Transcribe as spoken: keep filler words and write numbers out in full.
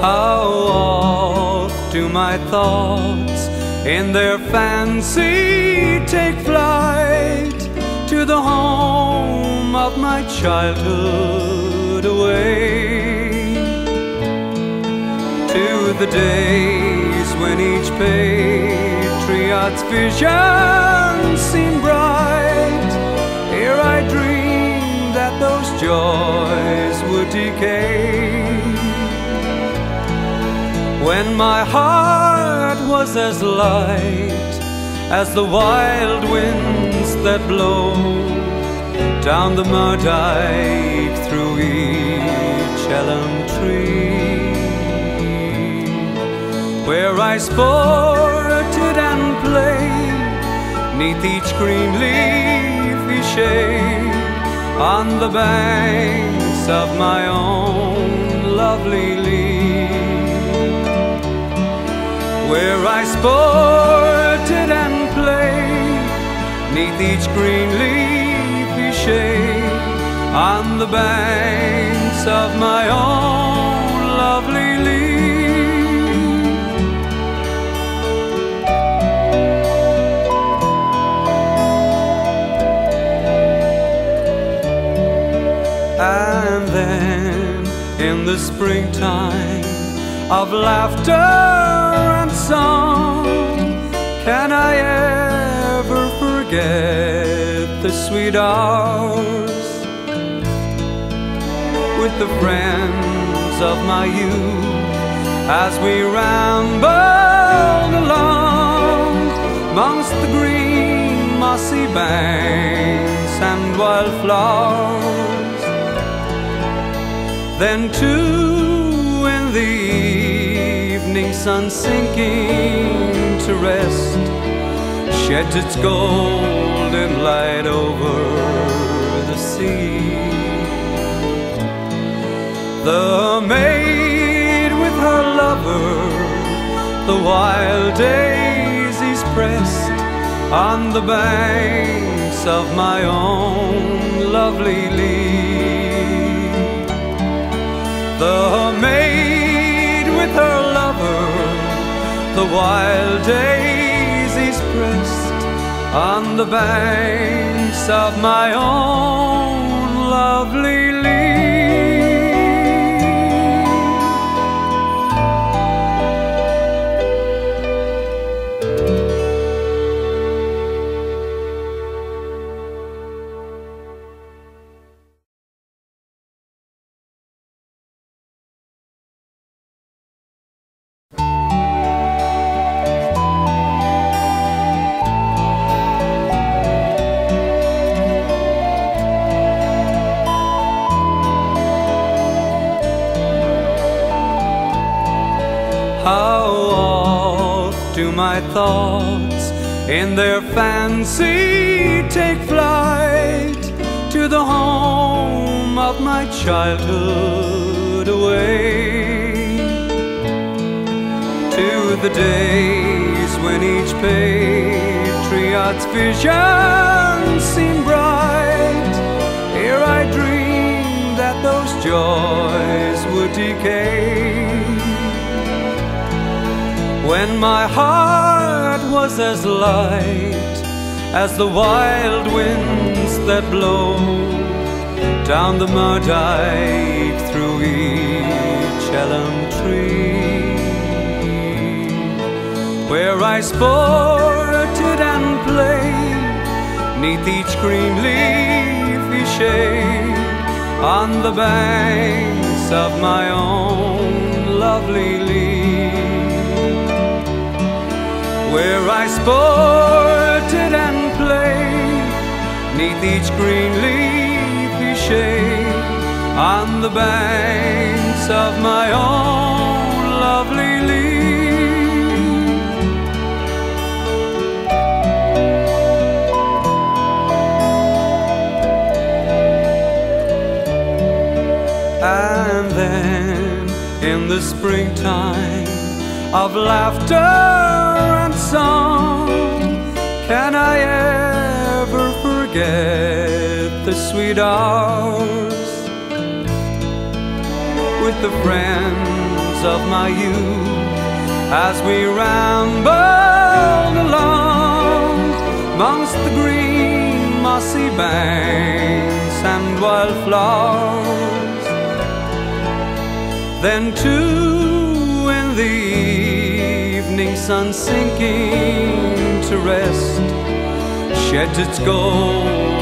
How oft do my thoughts in their fancy take flight to the home of my childhood away, to the days when each patriot's vision seemed bright. Ere I dreamed that those joys would decay, when my heart was as light as the wild winds that blow down the Murdike through each elm tree, where I sported and played neath each green leafy shade on the banks of my own lovely lea, where I sported and played neath each green leafy shade on the banks of my own lovely lea. And then in the springtime of laughter and song, can I ever forget the sweet hours with the friends of my youth as we rambled along amongst the green mossy banks and wildflowers? Then too, in the evening sun sinking to rest, sheds its golden light over the sea. The maid with her lover, the wild daisies pressed on the banks of my own lovely lea. The maid with her lover, the wild daisies pressed on the banks of my own lovely lea. How oft do my thoughts in their fancy take flight to the home of my childhood away, to the days when each patriot's vision seemed bright. Ere I dreamed that those joys would decay, when my heart was as light as the wild winds that blow down the Murdike through each elm tree, where I sported and played neath each green leafy shade on the banks of my own lovely lea, where I sported and played neath each green leafy shade on the banks of my own lovely lea. And then in the springtime of laughter and song, can I ever forget the sweet hours with the friends of my youth as we rambled along amongst the green mossy banks and wildflowers. Then too, in the evening sun sinking to rest, sheds its gold